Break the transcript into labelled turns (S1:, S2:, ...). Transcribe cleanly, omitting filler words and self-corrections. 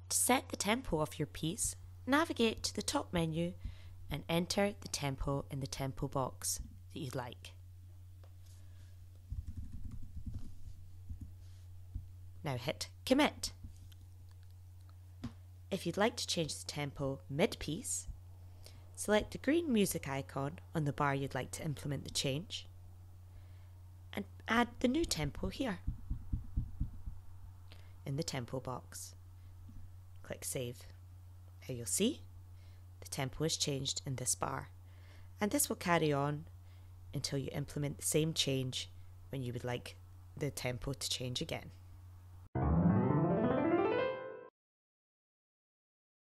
S1: To set the tempo of your piece, navigate to the top menu and enter the tempo in the tempo box that you'd like. Now hit Commit. If you'd like to change the tempo mid-piece, select the green music icon on the bar you'd like to implement the change and add the new tempo here in the tempo box. Click Save. Now you'll see the tempo is changed in this bar, and this will carry on until you implement the same change when you would like the tempo to change again.